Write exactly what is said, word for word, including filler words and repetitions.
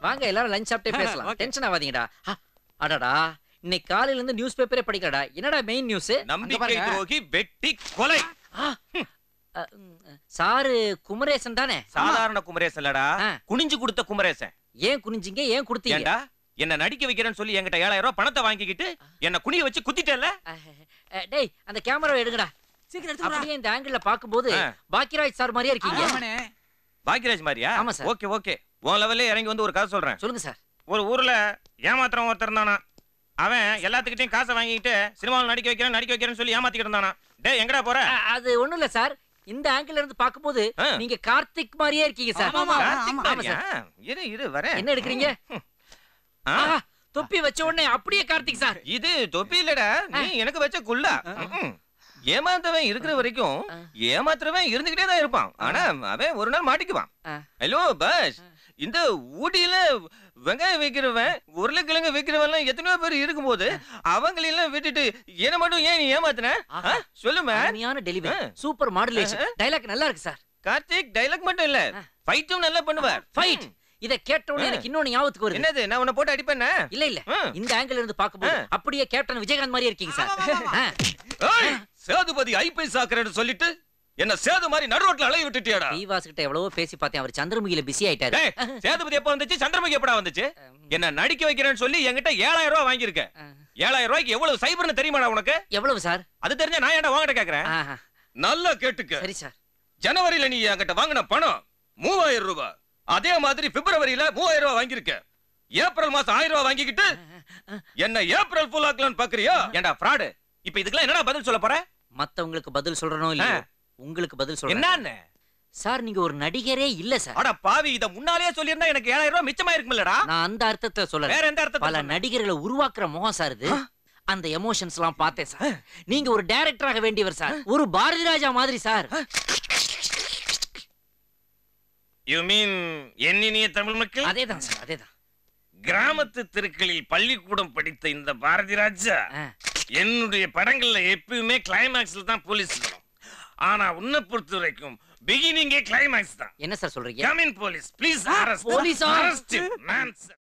வாங்க எல்லாரும் லஞ்ச் சாப்பிட்டே பேசலாம். டென்ஷன் ஆகாதீங்கடா. அடடா இன்னைக்கு காலையில இருந்து நியூஸ் பேப்பரே படிக்கலடா. என்னடா மெயின் நியூஸ்? நம்பிக்கை துரோகி வெட்டி கொலை. சாரு குமரேசன் தானே? சாதாரண குமரேசன் இல்லடா, குனிஞ்சு கொடுத்த குமரேசன். ஏன் குனிஞ்சிங்க? ஏன் கொடுத்தீங்க? என்ன நடிக்க வைக்கிறேன்னு சொல்லி என்கிட்ட ஏழாயிரம் ரூபாய் பணத்தை வாங்கிக்கிட்டு என்ன குனிய வச்சு குத்திட்டல. டேய் அந்த கேமராவை எடுங்கடா சீக்கிரம் எடுத்து. அப்படியே இந்த ஆங்கிள்ல பாக்கும்போது பாக்கியராஜ் சார் மாதிரியே இருக்கீங்க. பாக்கியராஜ் மாதிரியா? ஆமா சார். ஓகே ஓகே, உன் லெவல்ல இறங்கி வந்து ஒரு கதை சொல்றேன். சொல்லுங்க சார். ஒரு ஊர்ல ஏமாத்திரம் ஒருத்தர் இருந்தானா. அவன் எல்லாத்துக்கிட்டையும் காசை வாங்கிட்டு சினிமாவில் நடிக்க வைக்கிறேன் நடிக்க வைக்கிறேன்னு சொல்லி ஏமாத்திக்கிட்டு இருந்தானா. டேய் எங்கடா போற? அது ஒண்ணும் இல்ல சார், இந்த ஆங்கிள் இருந்து பாக்கும்போது நீங்க கார்த்திக் மாதிரியே இருக்கீங்க சார். ஆமா சார். இரு இரு வரேன். என்ன எடுக்கறீங்க? தொப்பி வச்ச உடனே அப்படியே கார்த்திக் சார். இது தொப்பி இல்லடா, நீ எனக்கு வச்ச குல்லா. ஏமாந்தவன் இருக்கிற வரைக்கும் ஏமாத்துறவன் இருந்துகிட்டே தான் இருப்பான். ஆனா அவன் ஒரு நாள் மாட்டிக்குவான். ஹலோ பஸ், இந்த ஊட்டியில வெங்காயம் வைக்கிறவன் உருளைக்கிழங்கு வைக்கிறவன் எத்தனையோ பேர் இருக்கும்போது அவங்களெல்லாம் விட்டுட்டு என்ன மட்டும் ஏன் நீ ஏமாத்தின? சொல்லுமா. Delivery super modulation. டயலாக் நல்லா இருக்கு சார். கார்த்திக் டயலாக் மட்டும் இல்ல, ஃபைட்டும் நல்லா பண்ணுவார். ஃபைட் இத கேட்ட உடனே எனக்கு இன்னொன்னு ஞாபகத்துக்கு வருது. என்னது? நான் உன்னை போட்டு அடிப்பேனா? இல்ல இல்ல, இந்த ஆங்கிள் இருந்து பாக்கும்போது அப்படியே கேப்டன் விஜயகாந்த் மாதிரியே இருக்கீங்க சார். ஏய் சேதுபதி ஐபிஎஸ் ஆக்குறேன்னு சொல்லிட்டு என்ன சேது மாதிரி நடு ரோட்ல அலைய விட்டுட்டியாடா? தீவாஸ் கிட்ட எவ்வளவோ பேசி பார்த்தேன், அவர் சந்திரமுகில பிஸி ஆயிட்டாரு. சேதுபதி எப்ப வந்துச்சு? சந்திரமுகி எப்படா வந்துச்சு? என்ன நடிக்க வைக்கிறேன்னு சொல்லி என்கிட்ட ஏழாயிரம் ரூபாய் வாங்கியிருக்க. ஏழாயிரம் ரூபாய்க்கு எவ்வளவு சைபர்னு தெரியுமாடா உனக்கு? எவ்வளவு சார்? அது தெரிஞ்சா நான் ஏன்டா வாங்கிட்ட கேக்குறேன். நல்லா கேட்டுக்க. சரி சார். ஜனவரியில நீ என்கிட்ட வாங்கின பணம் மூவாயிரம் ரூபாய். அதே மாதிரி பிப்ரவரியில மூவாயிரம் ரூபாய் வாங்கியிருக்க. ஏப்ரல் மாசம் ஆயிரம் ரூபாய் வாங்கிக்கிட்டு என்ன ஏப்ரல் ஃபுல் ஆக்கலாம்னு பாக்குறியா? ஏண்டா ஃப்ராடு. இப்ப இதுக்கெல்லாம் என்னடா பதில் சொல்ல போற? மத்தவங்களுக்கு பதில் சொல்றனோ இல்ல, உங்களுக்கு பதில் சொல்றேன். என்னன்னு சார், நீங்க ஒரு நடிகரே இல்ல சார். அட பாவி, இத முன்னாலேயே சொல்லிருந்தா எனக்கு ஏழாயிரம் ரூபாய் மிச்சமா இருக்கும்லடா. நான் அந்த அர்த்தத்தை சொல்லல. வேற எந்த அர்த்தத்துல? பல நடிகர்களை உருவாக்குற முகம் சார் இது. அந்த எமோஷன்ஸ் எல்லாம் பார்த்தேன் சார். நீங்க ஒரு டைரக்டராக வேண்டியவர் சார், ஒரு பாரதி ராஜா மாதிரி சார். யூ மீன் என்னினிய தமிழ் மக்கள்? அதேதான் சார், அதேதான். கிராமத்து தெருக்களில் பள்ளிக்கூடம் படித்த இந்த பாரதி ராஜா என்னுடைய படங்கள்ல எப்பவுமே கிளைமாக்ஸ்ல தான் போலீஸ். ஆனா உன்னை பொறுத்த வரைக்கும் பிகினிங்கே கிளைமாக்ஸ் தான். என்ன சார் சொல்றீங்க? Come in police please. Police arrest.